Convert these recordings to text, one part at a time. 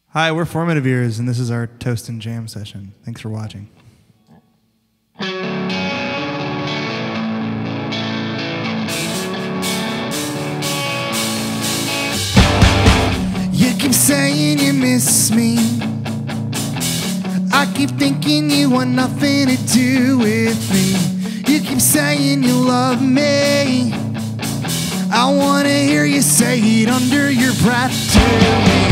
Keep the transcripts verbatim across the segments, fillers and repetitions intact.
Hi, we're Formative Years, and this is our Toast and Jam session. Thanks for watching. You keep saying you miss me. I keep thinking you want nothing to do with me. You keep saying you love me. I wanna hear you say it under your breath to me.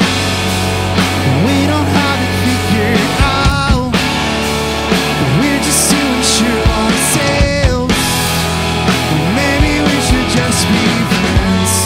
We don't have it figured out. We're just doing shit ourselves. Maybe we should just be friends.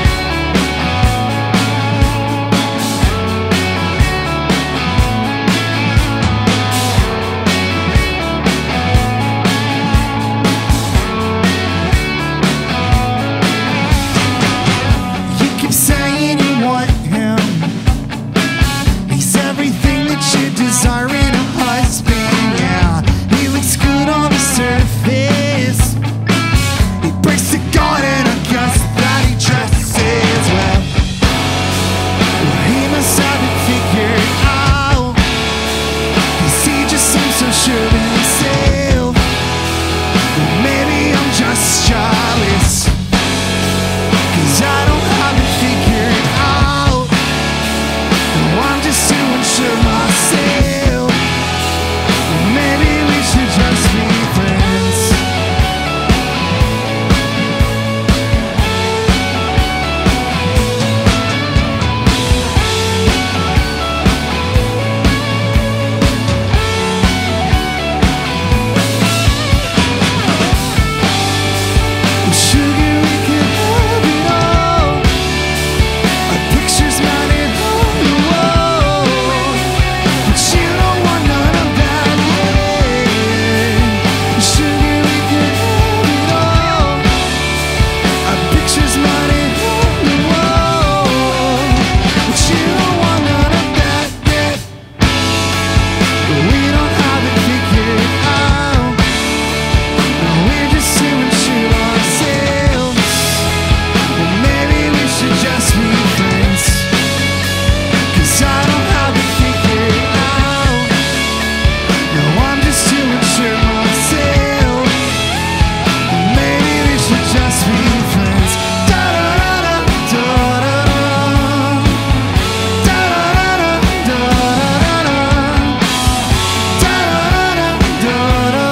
You keep saying you want him. He's everything that you desire in a husband, yeah. He looks good on the surface. He prays to God and I guess that he dresses well. Well, he must have it figured out, 'cause he just seems so sure of himself. Well, maybe I'm just jealous, 'cause I don't have it figured out. No, I'm just doing sure myself. Maybe we should just be friends. Sugar, we can have it all. Our pictures mounted on the wall, but you don't want none of that, yeah. Sugar, we can have it all. Our pictures mounted on the wall, but you don't want none of that, yeah. We don't have it figured out. No, we're just doing shit ourselves. Well, maybe we should just be friends, 'cause I don't have it figured out. No, I'm just doing sure myself. Well, maybe we should just be friends. Da-da-da-da, da-da-da. Da-da-da-da, da-da-da-da. Da-da-da-da, da-da-da.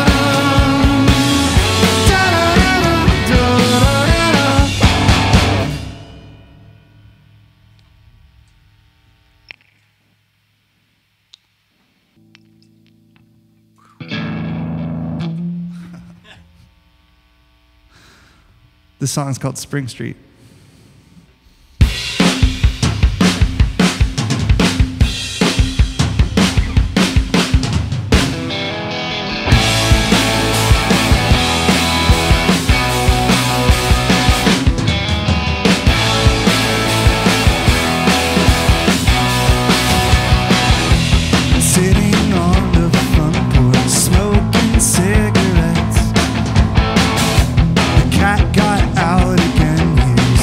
This song is called Spring Street. Sitting on the front porch, smoking cigarettes. The cat got out again, you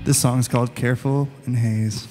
This song is called Careful in Haze.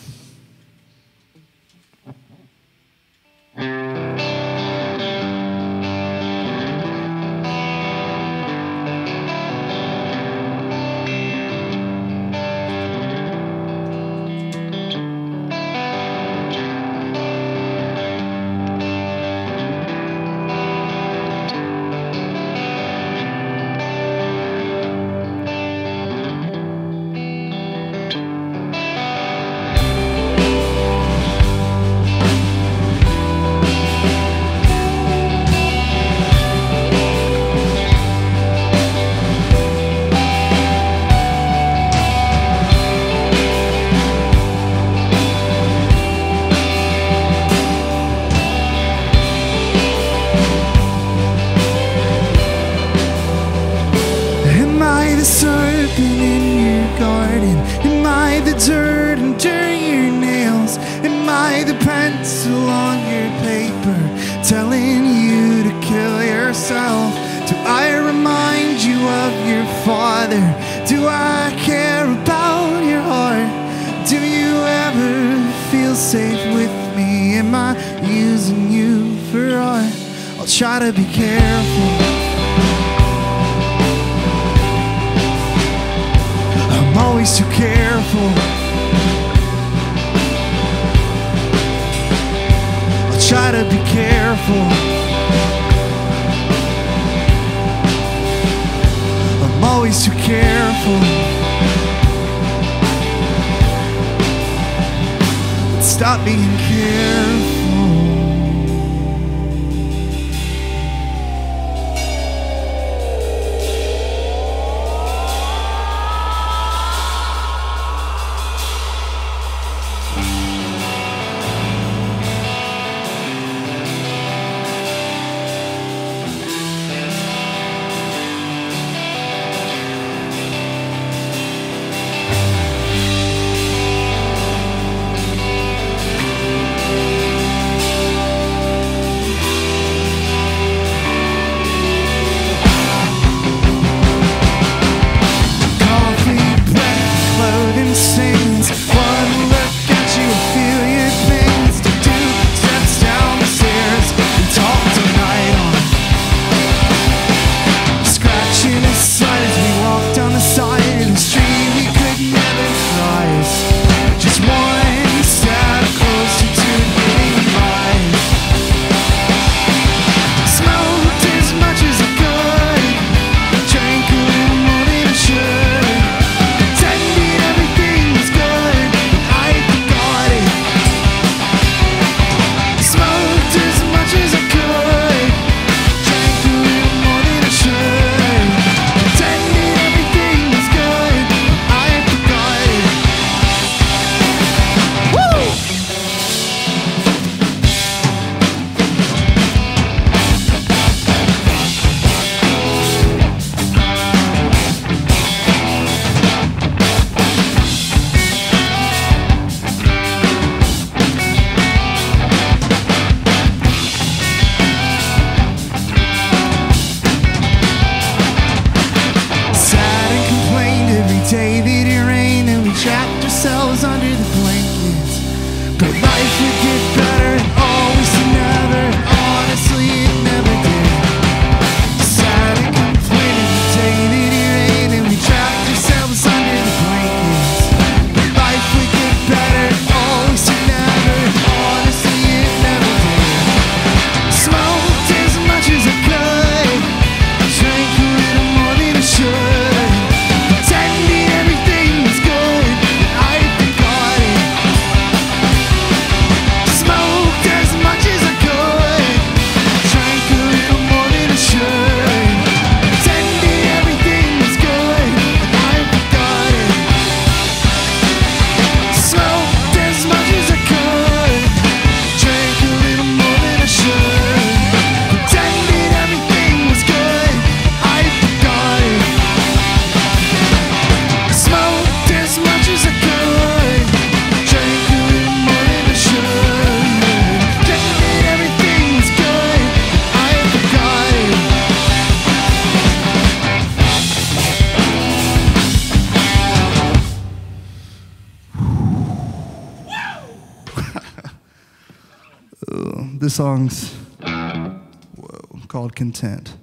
Serpent in your garden? Am I the dirt under your nails? Am I the pencil on your paper telling you to kill yourself? Do I remind you of your father? Do I care about your heart? Do you ever feel safe with me? Am I using you for art? I'll try to be careful. I'm always too careful. I'll try to be careful. I'm always too careful. Let's stop being careful. Under the blankets, but life would get better, and always and never. Honestly, it never did. Sad and complaining the day that it rained, and we trapped ourselves under the blankets. But life would get better, always and never. Honestly, it never did. Smoked as much as I could, drank a little more than I should, pretending everything was good. I the song's whoa, called Content.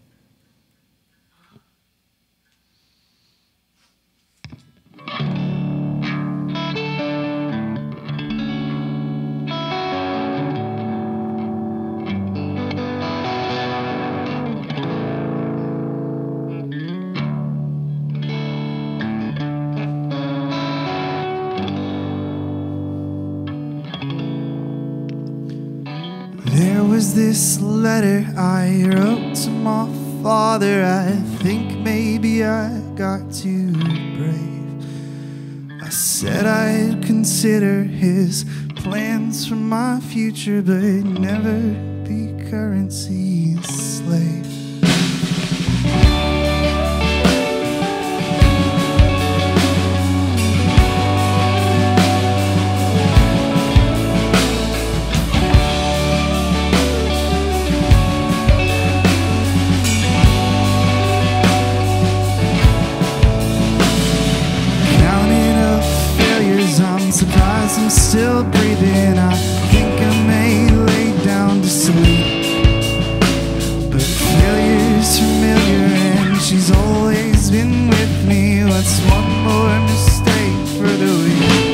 There was this letter I wrote to my father. I think maybe I got too brave. I said I'd consider his plans for my future, but never be currency's slave. Surprised I'm still breathing. I think I may lay down to sleep, but failure's familiar and she's always been with me. What's one more mistake for the week?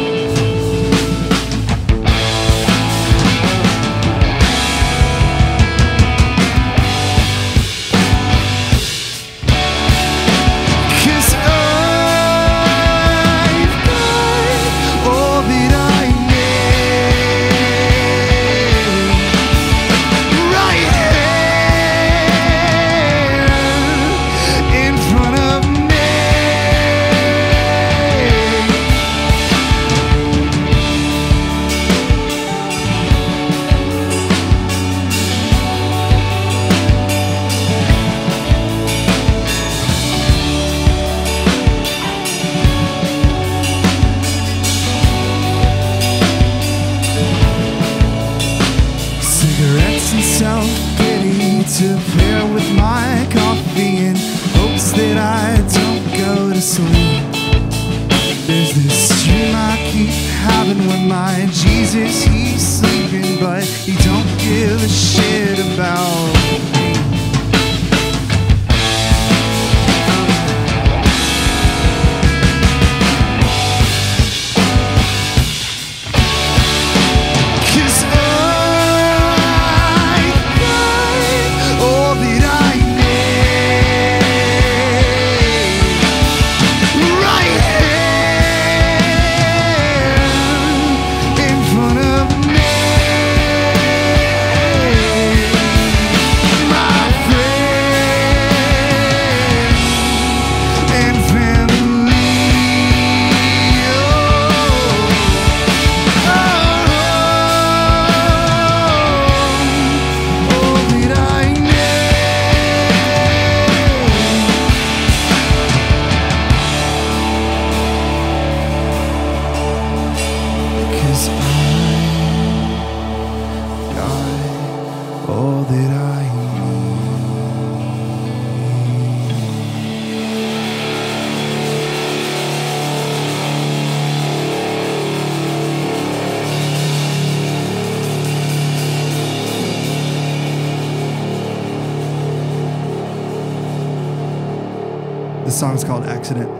Self-pity to pair with my coffee in hopes that I don't go to sleep. There's this dream I keep having when my Jesus, he's sleeping, but he don't give a shit about me. All that I need. The song's called Accident.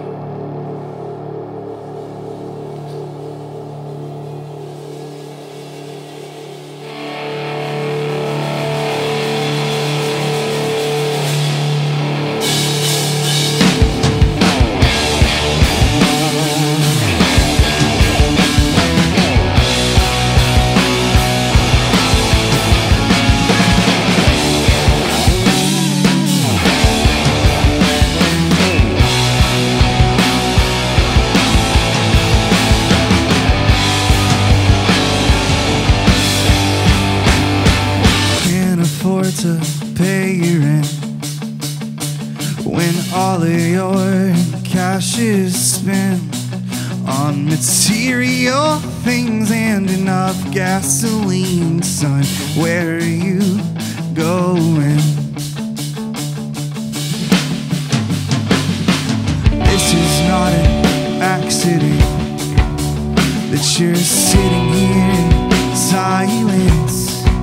To pay your rent when all of your cash is spent on material things and enough gasoline. Son, where are you going? This is not an accident that you're sitting here in silence.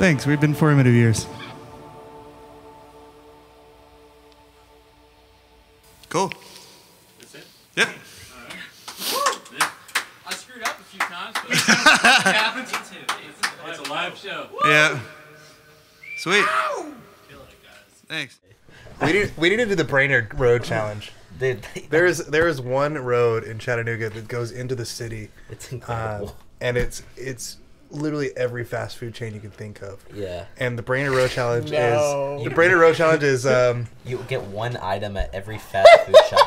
Thanks. We've been Formative Years. Cool. That's it? Yep. Right. I screwed up a few times, but it happens. Me too. It's, it's a live show. Yeah. Sweet. Kill it, guys. Thanks. We need we need to do the Brainerd Road Challenge. Dude, There is there is one road in Chattanooga that goes into the city, it's incredible. um, and it's it's literally every fast food chain you can think of. Yeah. And the Brainerd Road Challenge No. is the Brainerd Road Challenge is um You get one item at every fast food shop